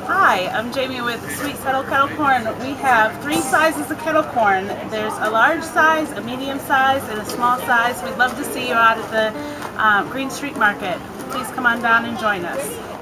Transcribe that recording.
Hi, I'm Jamie with SweetSouthernKettleKorn. We have 3 sizes of kettle corn. There's a large size, a medium size, and a small size. We'd love to see you out at the Green Street Market. Please come on down and join us.